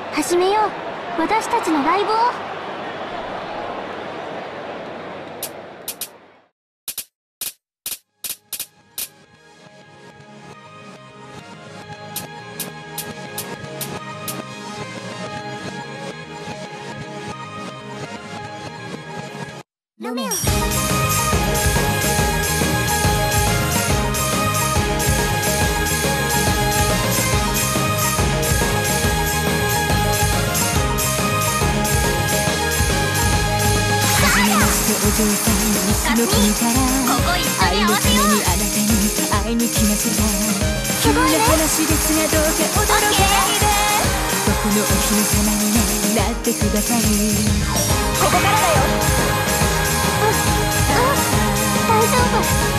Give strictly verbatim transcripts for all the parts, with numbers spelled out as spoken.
始めよう、私たちのライブを。ロメオ。 お嬢さん、西の国から愛のためにあなたに会いに来ました。急な話ですがどうか驚かないで、僕のお姫様になってください。ここからだよ。 あ、あ、大丈夫。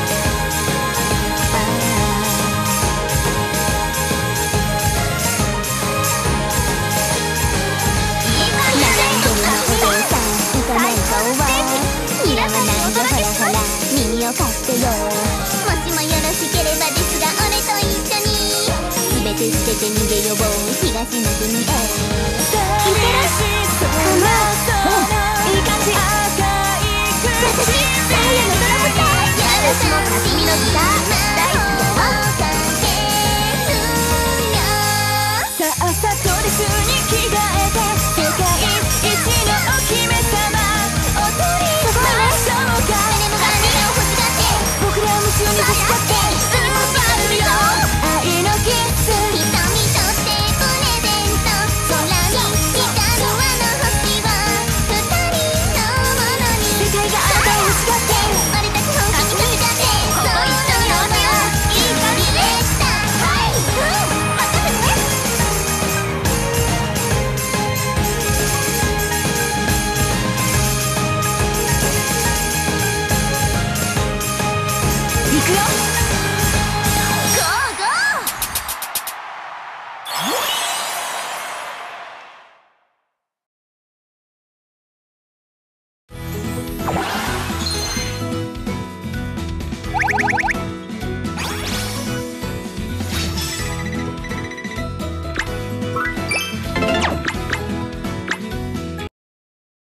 耳を貸してよ。もしもよろしければですが、俺と一緒に全て捨てて逃げよう、東の国へ。いってらっしゃい。いい感じ。私、ダイヤのドラム隊。私も霞のギター大好きだわ。 さあさとレスに着替えて、世界一のお姫様踊りましょうか。僕ら夢中に走っちゃってすぐバルよ。愛のキス瞳としてプレゼント。空に光るあの星は二人のものに。世界があなたを欲しがって俺たち本気にさせちゃって。ここ一緒におせよ。いい旅でした。はい、うん、任せてね。行くよ。ゴーゴー。